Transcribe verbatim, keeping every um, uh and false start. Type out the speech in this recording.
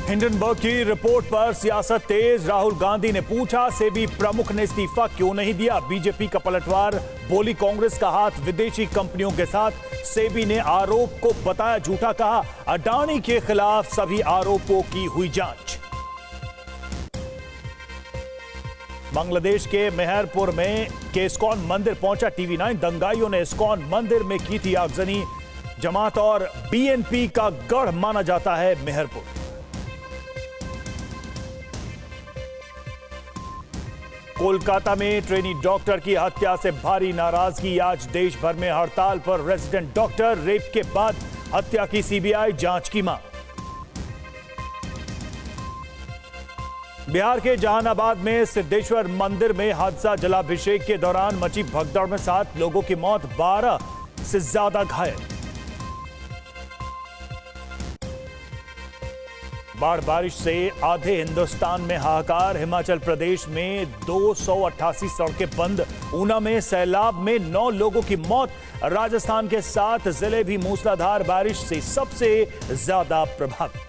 Hindenburg की report पर सियासत तेज। राहुल गांधी ने पूछा, सेबी प्रमुख ने इस्तीफा क्यों नहीं दिया? बीजेपी का पलटवार, बोली कांग्रेस का हाथ विदेशी कंपनियों के साथ। सेबी ने आरोप को बताया झूठा, कहा अडानी के खिलाफ सभी आरोपों की हुई जांच। बांग्लादेश के मेहरपुर में के इस्कॉन मंदिर पहुंचा टीवी नाइन। दंगाइयों ने इस्कॉन मंदिर में की थी आगजनी। जमात और बीएनपी का गढ़ माना जाता है मेहरपुर। कोलकाता में ट्रेनी डॉक्टर की हत्या से भारी नाराजगी। आज देश भर में हड़ताल पर रेजिडेंट डॉक्टर। रेप के बाद हत्या की सीबीआई जांच की मांग। बिहार के जहानाबाद में सिद्धेश्वर मंदिर में हादसा। जलाभिषेक के दौरान मची भगदड़ में सात लोगों की मौत, बारह से ज्यादा घायल। बाढ़ बारिश से आधे हिंदुस्तान में हाहाकार। हिमाचल प्रदेश में दो सौ अट्ठासी सड़कें बंद। ऊना में सैलाब में नौ लोगों की मौत। राजस्थान के सात जिले भी मूसलाधार बारिश से सबसे ज्यादा प्रभावित।